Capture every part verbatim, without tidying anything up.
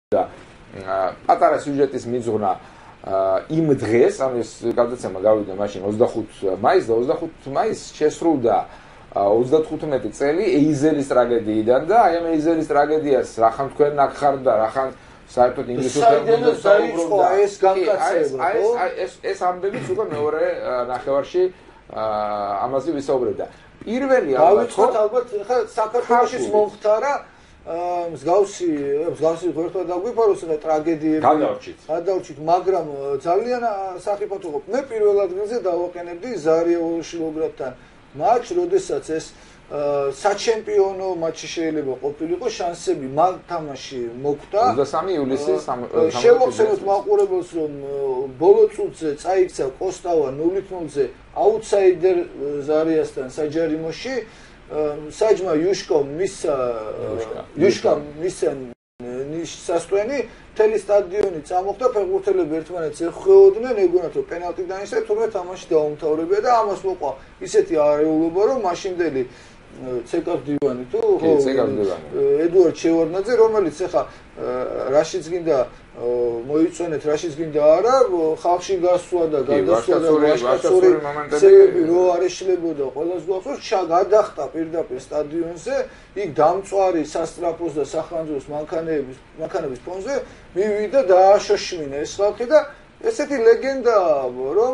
და პატარა სიუჟეტის მიძღვნა იმ დღეს, ანუ ეს გადაცემა გავიდა მაშინ ოცდახუთ მაისს და ოცდახუთ მაისს შესრულდა ოცდათხუთმეტი წელი ეიზელის ტრაგედიიდან და აი ამ ეიზელის ტრაგედიას რახან თქვენ ნახართ და რახან საერთოდ ინგლისურ ფერმერებს დაიწყო ეს განკაცება, ხო? ეს ეს ამბებიც უკვე მეორე ნახევარში ამაზე ვისაუბრებდა. პირველი ალბათ ხო ალბათ ხა საქართველოშიც მომხდარა მსგავსი მსგავსი ღერთვა დაგვიფაროს ხა ტრაგედიები გადავრჩით გადავრჩით მაგრამ ძალიან სახიფათო ყოფ მე პირველ ადგილზე დავაყენებდი ზარია ოლშილოგრაფთან მატჩ როდესაც ეს საჩემპიონო მატჩი შეიძლება ყოფილიყო შანსები მაგ თამაში მოკვდა ოცდასამი ივლისის შევახსენოთ მაყურებელს რომ ბოლო წუთზე წაიქცა კოსტავა ნულით ნულზე აუთსაიდერ ზარიასთან საჯარიმოში საჯმა იუშკა მისა იუშკა მისა სასტვენი თელი სტადიონი წამოხდა ფეხბურთელები ერთმანეთს ეხმეოდნენ ეგონათ რომ პენალტი დანიშნა თუმცა თამაში დაუმთავრებია და ამას მოყვა ისეთი არეულობა რომ მაშინდელი ცეკარ დივანი თუ ხო ცეკარ დივანი ედუარდ შევარდნაძე რომელიც ახლა რაშიც გინდა მოიწონეთ რაშიც გინდა არა ხალხში გასვლა და გადასვლა და ვაშკაცური მომენტები რო არ ეშლებოდა ყველას გვახსოვს გადახტა პირდაპირ სტადიონზე იქ დამწვარი სასტრაფოს და სახანძოს მანქანების მანქანების ფონზე მივიდა და დააშოშმინა ეს ხალხი და ესეთი ლეგენდაა რომ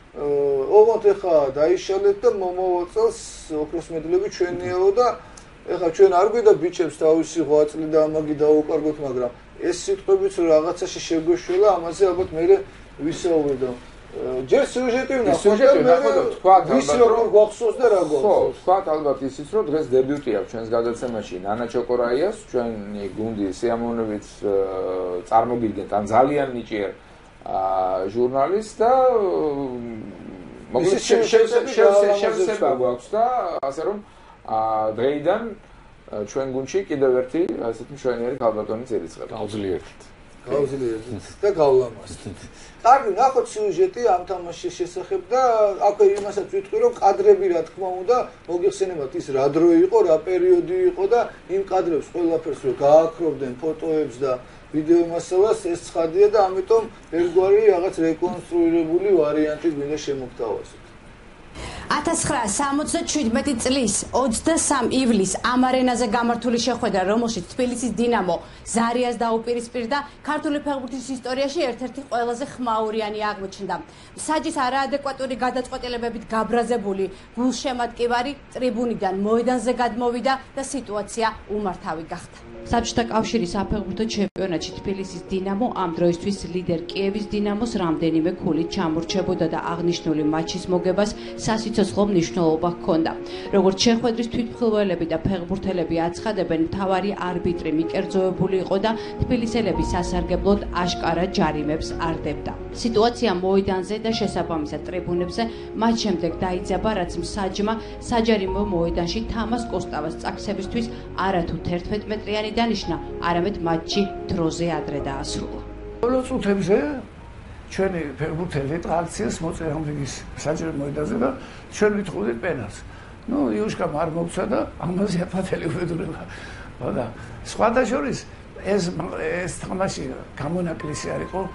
ოღონდ ეხა დაიშალეთ და მომავალ წელს ოქროს მედლები ჩვენიაო და ეხა ჩვენ არ გვიდა ბიჭებს თავისი ღვაწლი და ამაგი დაუკარგოთ მაგრამ ეს სიტყვებიც რაღაცაში შეგვეშველა ამაზე ალბათ მე ვისაუბრებდა ჯერ სიუჟეტი ვნახოთ თქვა ვის როგორ გვახსოვს და რა გვახსოვს ხო თქვა ალბათ ისიც რომ დღეს დებიუტი აქვს ჩვენს გადაცემაში ნანა ჩოკორაიას ჩვენი გუნდი სიამოვნებით წარმოგიდგენთ ამ ძალიან ნიჭიერ ჟურნალისტს და მოგვიწევს შევსება გვაქვს და ასე რომ დღეიდან ჩვენ გუნდში კიდევ ერთი ასეთი მშვენიერი ქალბატონი წერიცხება. გავძლიერდით. გავძლიერდით და გავლამაზდით. კარგი, ნახოთ სიუჟეტი ამ თამაშის შესახებ და აქვე იმასაც ვიტყვი რომ კადრები რა თქმა უნდა მოგიხსენებათ ის რა დრო იყო, რა პერიოდი იყო და იმ კადრებს ყველაფერს რო გააქრობდნენ ფოტოებს და ვიდეო მასალას ეს ცხადია და ამიტომ ერთგვარი რაღაც რეკონსტრუირებული ვარიანტი გვინდა შემოგთავაზოთ. ათას ცხრაასი სამოცდაშვიდმეტი წლის ოცდასამი ივლისს ამ არენაზე გამართული შეხვედრა, რომელშიც თბილისის დინამო ზარიას დაუპირისპირდა, ქართული ფეხბურთის ისტორიაში ერთ-ერთი ყველაზე ხმაურიანი აღმოჩნდა. საჯის არაადეკვატური გადაწყვეტილებებით გაბრაზებული გულშემატკივარი ტრიბუნიდან მოედანზე გადმოვიდა და სიტუაცია უმართავი გახდა. საბჭოთა კავშირის საფეხბურთო ჩემპიონატში თბილისის დინამო ამ დროისთვის ლიდერ კიევის დინამოს რამდენიმე ქულით ჩამორჩებოდა და აღნიშნული მატჩის მოგებას სასიცოცხლო მნიშვნელობა ჰქონდა. როგორც შეხვედრის თვითმხილველები და ფეხბურთელები აცხადებენ, მთავარი არბიტრი მიკერძოებული იყო და თბილისელები სასარგებლოდ აშკარა ჯარიმებს არდებდა. სიტუაცია მოედანზე და შესაბამისად ტრიბუნებზე მათ შემდეგ დაიძაბა, რაც მსაჯმა საჯარიმო მოედანში თამას კოსტავას წაქცევისთვის არათუ თერთმეტ მეტრიანი დანიშნა, არამედ მატჩი დროზე ადრე დაასრულა. ბოლო წუთებზე ჩვენი ფეხბურთელი ტრაქციას მოწერა ამის საჯარო მოედანზე და ჩვენ ვითხოვდით პენალს. ნუ იუშკამ არ მოგცა და ამაზე აფათელი უბედურება. ხო და სხვადასხვა ეს ეს თამაში გამონაკლისი არ იყო.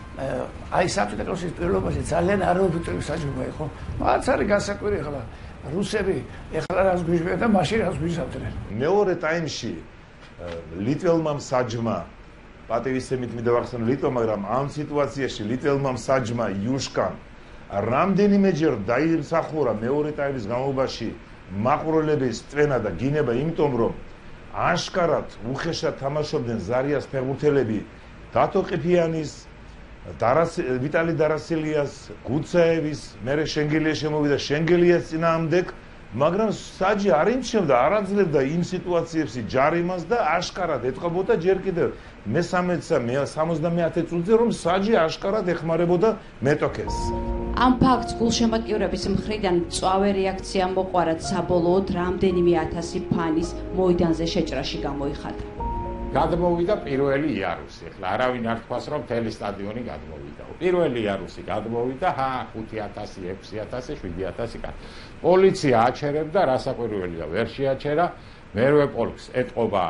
აი საბჭოთა კავშირის პირველობაში ძალიან არაობიექტური საჯარო იყო. მათ არის გასაკვირი ახლა რუსები ახლა რას გვიჟბიან და მაშინ რას გვიჟავდნენ. მეორე ტაიმში ლიტველმა მსაჯმა პატივისცემით მიდავახსენო ლიტვა, მაგრამ ამ სიტუაციაში ლიტველმა მსაჯმა იუშკამ რამდენიმეჯერ დაიმსახურა მეორე ტაიმის განმავლობაში მაყურებლების წვენა და გინება, იმიტომ რომ აშკარად უხეშად თამაშობდნენ ზარიას ფეხბურთელები დათო ყიფიანის, ვიტალი დარასელიას, გუცაევის, მერე შენგელია შემოვიდა შენგელიას წინააღმდეგ, მაგრამ საჯი არ იმჩნევდა, არ აძლევდა იმ სიტუაციებს ჯარიმას და აშკარად ეთყობოდა ჯერ კიდევ მესამეცსა სამოცდამეათე წუთზე რომ საჯი აშკარად ეხმარებოდა მეტოქეს. ამ ფაქტს გულშემატკივრების მხრიდან მწვავე რეაქცია მოყვა, რაც საბოლოოდ რამდენიმე ათასი ფანის მოედანზე შეჭრაში გამოიხატა. გადმოვიდა პირველი იარუსი. ახლა არავინ არ თქვას რომ მთელი სტადიონი გადმოვიდა. პირველი იარუსი გადმოვიდა, ჰა ხუთი ათასი, ექვსი ათასი, შვიდი ათასი. პოლიცია აჩერებდა, რასაკვირველია, ვერ შეაჩერა. მერვე პოლკს ეტყობა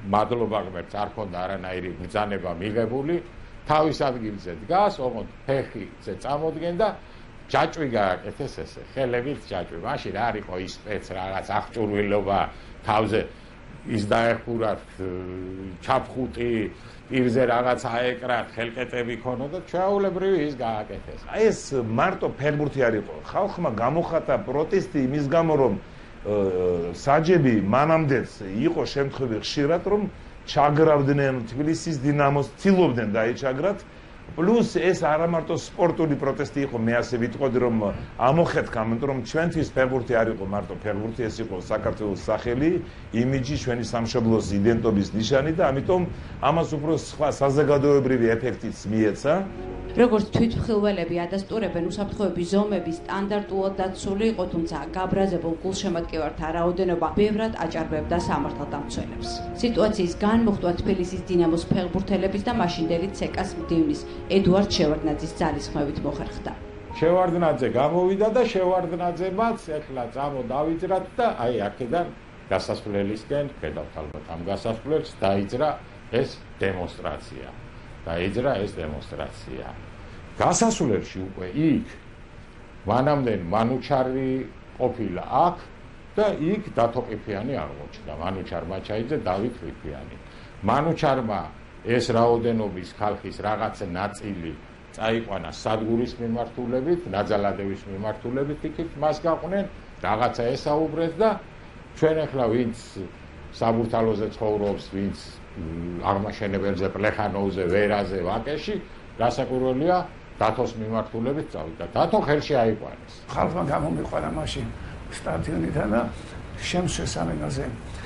მადლობა ღმერთს არ ქონდა არანაირი ბრძანება მიღებული თავის ადგილზე დგას ოღონდ ფეხიზე წამოდგენდა ჯაჭვი გააკეთეს ესე ხელებით ჯაჭვი მაშინ არ იყო ის სპეც რაღაც აღჭურვილობა თავზე ის დაეხურათ ჩაფხუტი პირზე რაღაც აეკრათ ხელკეტები ქონოდა ჩვეულებრივი ის გააკეთეს აი ეს მარტო ფეხბურთი არ იყო ხალხმა გამოხატა პროტესტი იმის გამო რომ საჯები მანამდეც იყო შემთხვევები ხშირად რომ ჩაგრავდნენ თბილისის დინამოს ცდილობდნენ დაეჩაგრათ პლუს ეს არა მარტო სპორტული პროტესტი იყო მე ასე ვიტყოდი რომ ამოხეთქა ამიტომ რომ ჩვენთვის ფეხბურთი არ იყო მარტო ფეხბურთი ეს იყო საქართველოს სახელი იმიჯი ჩვენი სამშობლოს იდენტობის ნიშანი და ამიტომ ამას უფრო სხვა საზოგადოებრივი ეფექტიც მიეცა როგორც თვითმხილველები ადასტურებენ უსაფრთხოების ზომები სტანდარტულად დაცული იყო თუმცა გაბრაზებულ გულშემატკივართა რაოდენობა ბევრად აჭარბებდა სამართალდამცველებს სიტუაციის განმოხტვა თბილისის დინამოს ფეხბურთელების და მაშინდელი ცეკას მდივნის ედუარდ შევარდნაძის ძალისხმევით მოხერხდა შევარდნაძე გამოვიდა და შევარდნაძემაც ეხლა წამო დავიძრათ და აი აქედან გასასვლელისკენ ხედავთ ალბათ ამ გასასვლელს დაიძრა ეს დემონსტრაცია დაიძრა ეს დემონსტრაცია გასასვლელში უკვე იქ მანამდე მანუჩარი ყოფილა აქ და იქ დათო ყიფიანი აღმოჩნდა მანუჩარმა ჩაიძე დავით ყიფიანი მანუჩარმა ეს რაოდენობის ხალხის რაღაც ნაწილი წაიყვანა სადგურის მიმართულებით ნაძალადევის მიმართულებით იქით მას გაყვნენ რაღაცა ესაუბრეს და ჩვენ ახლა ვინც საბურთალოზე ცხოვრობს ვინც აღმაშენებელზე პლეხანოვზე ვერაზე ვაკეში გასაკვირველია დათოს მიმართულებით წავიდა დათო ხელში აიყვანეს ხალხმა გამომიყვანა მაშინ სტადიონიდან და შემსვეს ამენაზე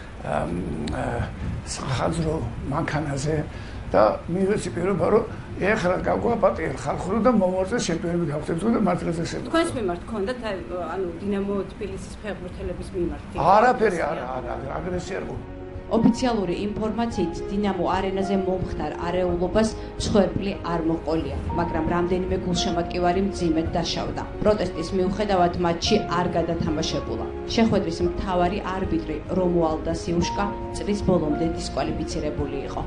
სახაზრო მანქანაზე და მივეცი პირობა რომ ეხლა გავგვაპატიერ ხალხური და მომორწეს ჩემპიონები გავხდებოდო და მართლაც ესე თქვენს მიმართ ქონდათ ანუ დინამო თბილისის ფეხბურთელების მიმართ არაფერი არა არა აგრესია არ გქონდა ოფიციალური ინფორმაციით დინამო არენაზე მომხდარ არეულობას მსხვერპლი არ მოყოლია, მაგრამ რამდენიმე გულშემატკივარი მძიმედ დაშავდა. პროტესტის მიუხედავად მატჩი არ გადათამაშებულა. შეხვედრის მთავარი არბიტრი რომუალდა სიუშკა წლის ბოლომდე დისკვალიფიცირებული იყო.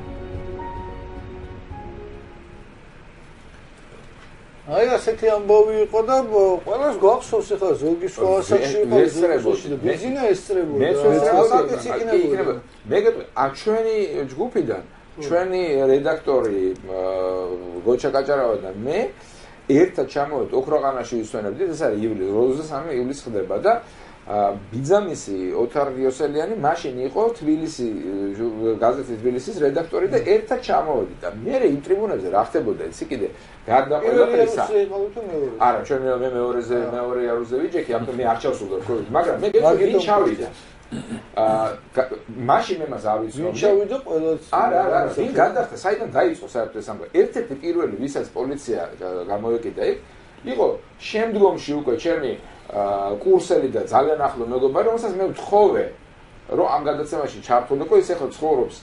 აი ასეთი ამბავი იყო და ყველას გვახსოვს ახლა ზოგი სხვა ასაკში იყო ესწრებოდი ბიზინა ესწრებოდა მე ესწრებოდი მე გეტყვი აქ ჩვენი ჯგუფიდან ჩვენი რედაქტორი გოჩა კაჭარავა და მე ერთად ჩამოვედ ოქროყანაში ვისვენებდით ეს არის ივლისი ოცდამესამე ივლისს ხდება და ბიძამისი ოთარ გიოსელიანი მაშინ იყო თბილისი გაზეთის თბილისის რედაქტორი და ერთად ჩამოვედით და მე იმ ტრიბუნაზე რა ხდებოდა იცი კიდე გარდა ყველაფრისა არა ჩვენ მე მეორეზე მეორე იარუსზე ვიჯექი ამიტომ მე არ ჩავსულდა მაგრამ მე გეტყვი ჩავიდა აა მაშინ მე მას ავიცნობ ვინ ჩავიდა ყველას არა არა ვინ გადახდა საიდან დაიწყო საერთოდ ეს ამბავი ერთ-ერთი პირველი ვისაც პოლიცია გამოეკიდა იქ იყო შემდგომში უკვე ჩემი კურსელი და ძალიან ახლო მეგობარი რომელსაც მე ვთხოვე რომ ამ გადაცემაში ჩართულიყო ის ახლა ცხოვრობს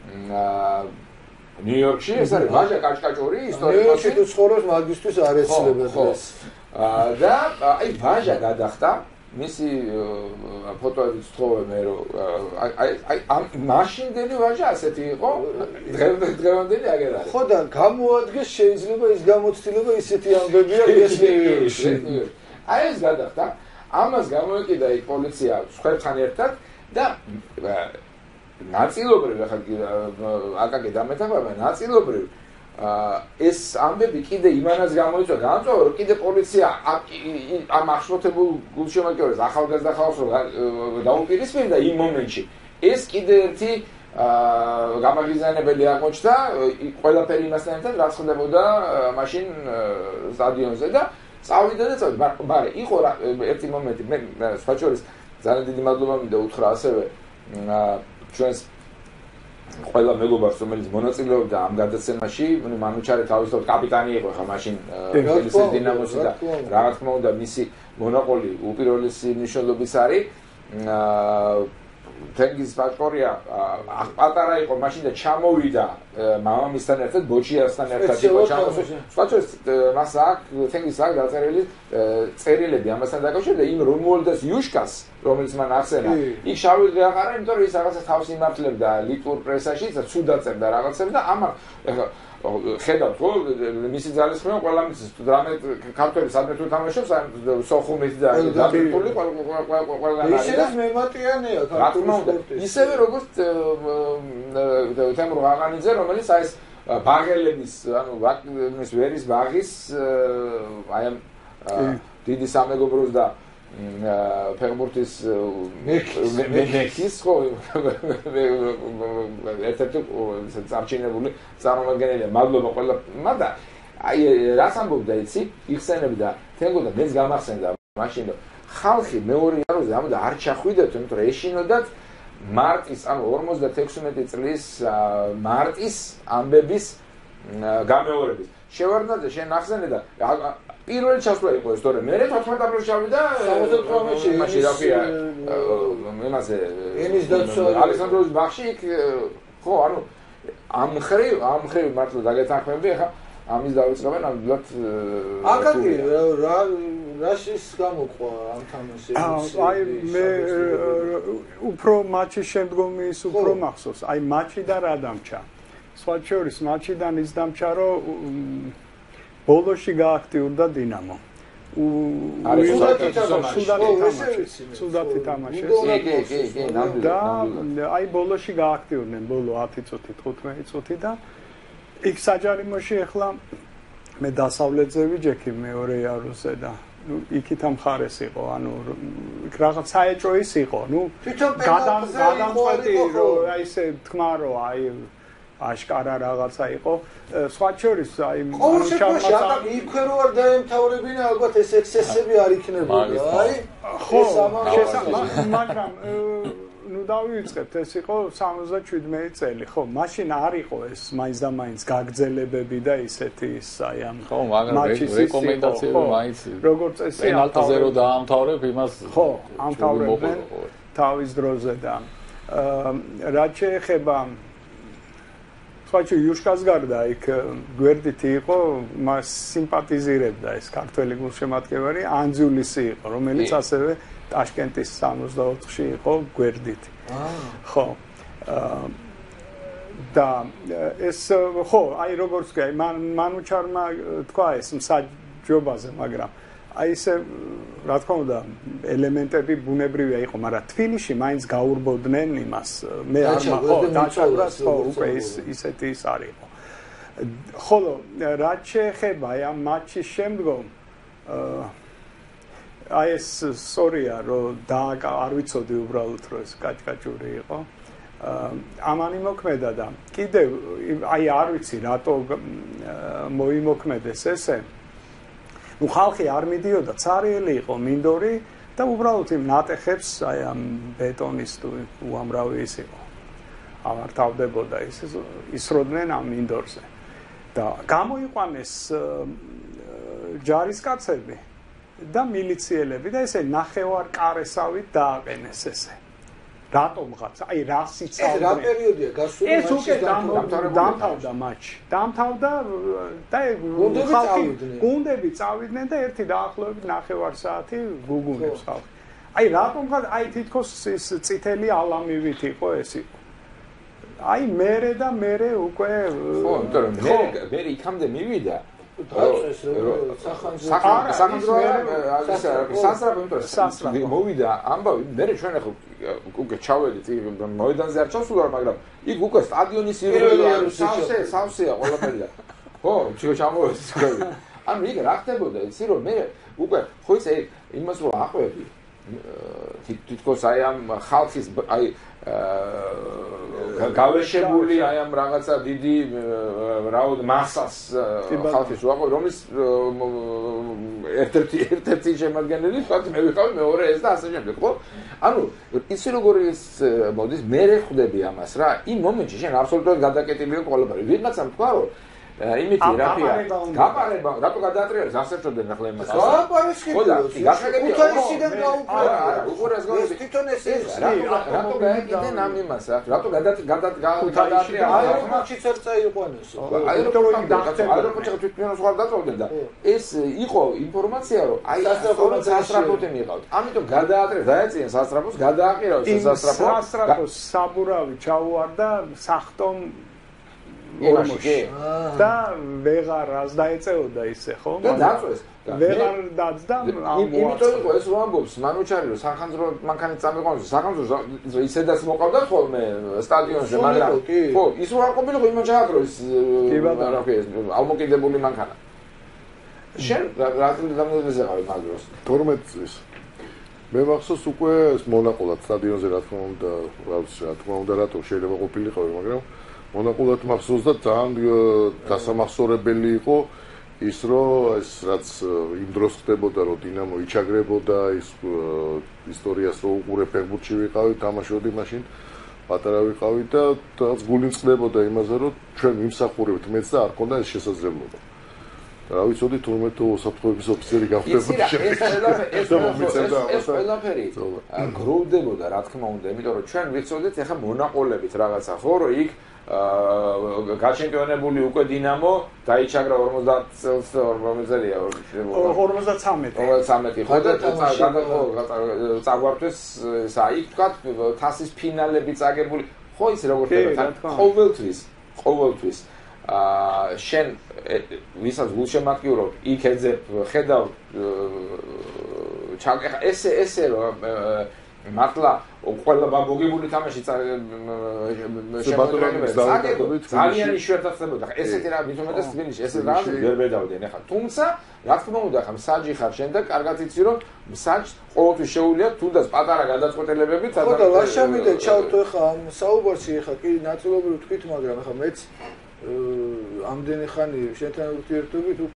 ნიუ-იორკში ეს არის ვაჟა კაჭკაჭორი ისტორიკოსი ნიუ-იორკში თუ ცხოვრობს მაგისტრის არ ეცლებათ ეს და აი ვაჟა გადახდა მისი ფოტოებიც თხოვე მე რომ აი აი ამ მაშინდელი ვაჟა ასეთი იყო დღევანდელი აგერ არის ხო და გამოადგეს შეიძლება ის გამოცდილება ისეთი ამბებია ეს ნიუ-იორკში აი ეს გადახდა ამას გამოეკიდა იქ პოლიცია სხვებთან ერთად და ნაწილობრივ ახლა აკაკი დამეთახმება ნაწილობრივ ეს ამბები კიდე იმანაც გამოიწვა განწვევა რომ კიდე პოლიცია ამ ახშობებულ გულშემატკივრებს ახალგაზრდა ხალხს დაუპირისპირდა იმ მომენტში ეს კიდე ერთი გამაგიზანებელი აღმოჩნდა ყველაფერი იმასთან ერთად რაც ხდებოდა მაშინ სტადიონზე და წავიდა და წავიდა მაგრამ იყო ერთი მომენტი მე სხვა შორის ძალიან დიდი მადლობა მინდა უთხრა ასევე ჩვენს ყველა მეგობარს რომელიც მონაწილეობდა ამ გადაცემაში მანუჩარი თავისთავად კაპიტანი იყო ხა მაშინ თბილისის დინამოსი და რა თქმა უნდა მისი მონაყოლი უპირველესი მნიშვნელობის არის თენგიზ ფაქტორია პატარა იყო მაშინ და ჩამოვიდა მამამისთან ერთად ბოჩიასთან ერთად იყო ჩამოსული სხვათა მას აქვს თენგიზ აქვს დაწერილი წერილები ამასთან დაკავშირებით და იმ რომუალდას იუშკას რომელიც მან ახსენა იქ შავი დღე აყარა იმიტომ რომ ის რაღაცა თავს იმართლებდა ლიტვურ პრესაში და ცუდად წერდა რაღაცებს და ამან ხედავთ ხო მისი ძალისხმევა ყველა მის დრამე ქართველი სადმე თუ თამაშობს სოხუმით და დაბირთული ყველა ისედაც მემატიანეა ქართული სპორტი ისევე როგორც თემურ ღაღანიძე რომელიც აი ეს ბაღელების ანუ ვაკნის ვერის ბაღის აი ამ დიდი სამეგობროს და ფეხბურთის მექის ხო ერთ-ერთი წარჩინებული წარმომადგენელია მადლობა ყველა მაგრამ აი რას ამბობდა იცი იხსენებდა თენგოდა მეც გამახსენდა მაშინ რომ ხალხი მეორე იაროზე ამბობდა არ ჩახვიდეთ იმიტომ რომ ეშინოდათ მარტის ანუ ორმოცდათექვსმეტი წლის მარტის ამბების გამეორების შევარდნაძე შენ ახსენე და პირველი ჩასვლა იყო ეს თორე მე თოთხმეტ აპრილში ჩავიდა სამოცდათვრამეტში მაშინ რა ქვია იმაზე ენის დაცვა ალექსანდროვის ბაღში იქ ხო ანუ ამ ხრივ ამ ხრივ მართლა დაგეთანხმები ახლა ამის დავიწყებენ ნამდვილად აკაკი რა რაშის გამოყვა ამ თამაშს აი მე უფრო მაჩის შემდგომი ის უფრო მახსოვს აი მაჩი და რა დამჭა სხვა შორის მაჩიდან ის დამჭა რომ ბოლოში გააქტიურდა დინამო. არის სუდათი თამაშეს. კი, კი, კი, კი, ნამდვილად. და აი ბოლოში გააქტიურდნენ ბოლო ათი წუთი, თხუთმეტი წუთი და იქ საჯარიმოში ახლა მე დასავლეთზე ვიჯექი მეორე იარუსზე და ნუ იქით ამ ხარეს იყო, ანუ იქ რაღაც საეჭო ის იყო, ნუ გადამწყვეტი რომ აი ესე თქმა რომ აი აშკარა რაღაცა იყო სხვა შორის აი მანჩარმა იქვე რო არ დაემთავრებინა ალბათ ეს ექსესები არ იქნებოდა აი ხო მაგრამ ნუ დავიწყებთ ეს იყო სამოცდაშვიდმეტი წელი ხო მაშინ არ იყო ეს მაინც და მაინც გაგრძელებები და ისეთი ის აი ამ ხო მაგრამ რეკომენდაციები მაინც როგორც წესი პენალტიზე რო დაამთავრებ იმას ხო ამთავრებდნენ თავის დროზე და რაც შეეხება სხვაჩი იუშკას გარდა იქ გვერდითი იყო მას სიმპათიზირებდა ეს ქართველი გულშემატკივარი ანძულისი იყო რომელიც ასევე ტაშკენტის სამოცდაოთხში იყო გვერდითი ხო და ეს ხო აი როგორც კი მანუჩარმა თქვა ეს მსაჯობაზე მაგრამ აი ესე რა თქმა უნდა ელემენტები ბუნებრივია იყო მაგრამ თბილისში მაინც გაურბოდნენ იმას მე არ ხო დაჭარბას ხო უკვე ის ისეთი ის არის ხოლო რაც შეეხება აი ამ მატჩის შემდგომ აი ეს სორია რომ და არ ვიცოდი უბრალოდ რომ ეს კაჭკაჭური იყო ამანი მოქმედა და კიდევ აი არ ვიცი რატო მოიმოქმედეს ესე ну ხალხი არ მიდიოდა царიელი იყო მინდორი და უბრალოდ იმ ნატეხებს აი ამ ბეტონის თუ უამრავი ის იყო ამართავდებოდა ის ისროდნენ ამ მინდორზე და გამოიყვანეს ჯარისკაცები და მილიციელები და ესე ნახევარ კარესავით დააყენეს ესე რატომღაც აი რა სიცავე ეს რა პერიოდია გასული ეს უკვე დამთავრდა მატჩი დამთავრდა და ხალხი გუნდები წავიდნენ და ერთი დაახლოებით ნახევარ საათი გუგუნებს ხალხი აი რატომღაც აი თითქოს ის წითელი ალამივით იყო ეს იყო აი მერე და მერე უკვე ხო იმიტომ რომ მე მე იქამდე მივიდა დაწყეს სახანძრო სასწრაფო იმიტომ რომ მოვიდა ამბავი მე ჩვენ ახლა უკვე ჩავედით მოედანზე არ ჩავსულა მაგრამ იქ უკვე სტადიონის ირგვლივ სავსე სავსეა ყველაფერი და ხო ჩიო ჩამოვედი თქვი ანუ იქ რა ხდებოდა იცი რომ მე უკვე ხო ისე იმას რომ აყვები თითქოს აი ამ ხალხის აი გავეშებული აი ამ რაღაცა დიდი რაოდ მასას ხალხის უაყვე რომლის ერთ-ერთი ერთ-ერთი შემადგენელი თქვათ მე ვიყავი მეორე ეს და ასე შემდეგ ხო ანუ ისი როგორი ის მოდის მე ხვდები ამას რა იმ მომენტში შენ აბსოლუტურად გადაკეტილი იყო ყველაფერი ვიღაცამ თქვა რომ იმითი რაფია გაპარება რატო გადაატრიალეს ასერჩოდნენ ახლა იმას გაპარეს კი ხუთაისიდან გაუყარა არა უყურეს გონები თვითონ ეს ის რატო გაიგდნენ ამ იმას რატო გადაატრიალეს აეროპორტში წერწა იყვანეს აეროპორტში თვითონ სხვა დაწოვდნენ და ეს იყო ინფორმაცია რომ აი სასტრაფოთი მიყავთ ამიტომ გადაატრიალეს დაეწინენ სასტრაფოს გადააყირავეს სასტრაფო სასტრაფოს საბურავი ჩაუვარდა სახტომ ორმოში და ვეღარას დაეწეოდა ისე ხო და დაწვეს ვეღარ დაწდა იმიტომ იყო ეს რომ ამბობს მანუჩარი რომ სახანძრო მანქანით წამეყვანოს სახანძრო ისედაც მოყავდა ხოლმე სტადიონზე მაგრამ ხო ის რო არ ყოფილიყო იმან ჩააქროს რა ქვია ალმოკიდებული მანქანა შენ რა დამოუკიდებლად ყავი მაგ დროს თორმეტ წლის მე მახსოვს უკვე ეს მონაყოლად სტადიონზე რა თქმა უნდა რა თქმა უნდა რატო შეიძლება ყოფილიყავი მაგრამ მონაყოლად მახსოვს და ძალიან დასამახსოვრებელი იყო ის რომ ეს რაც იმ დროს ხდებოდა რომ დინამო იჩაგრებოდა ის ისტორიას რომ უყურე ფეხბურთში ვიყავი თამაშობდი მაშინ პატარა ვიყავი და რაც გული წყდებოდა იმაზე რომ ჩვენ ვიმსახურებთ მეც და არ ქონდა ეს შესაძლებლობა რა ვიცოდი თორმეტ საფრთხების ოფიცერი გავხდებოდი ეს ყველაფერი გროვდებოდა რა თქმა უნდა იმიტომ რომ ჩვენ ვიცოდით ეხა მონაყოლებით რაღაცა ხო რომ იქ გაჩემპიონებული უკვე დინამო დაიჩაგრა ორმოცდაათ წელს ორმოცდაათია ორმოცდათვრამეტი ხო და წაგვართვის საიქ თქვა თასის ფინალები წაგებული ხო ის როგორ ხდება ყოველთვის ყოველთვის აა შენ ვისაც გულშემატკივრობ იქ ეძებ ხედავ ჩაკ ესე ესე რომ მართლა ყველა ბაბოგებული თამაში ძალიან იშვიათად ხდებოდა ესეთი რა მithumetes თბილისში ესე რა ვერ ვედავდნენ ახლა თუმცა რა თქმა უნდა ახლა მსაჯი ხარ შენ და კარგად იცი რომ მსაჯს ყოველთვის შეუძლია თუნდაც პატარა გადაწყვეტილებებით ხო და ლაშამიდე ჩავთო ახლა ამ საუბარში ახლა კი ნაწილობრივ თქვით მაგრამ ახლა მეც ამდენი ხანი შენთან ურთიერთობით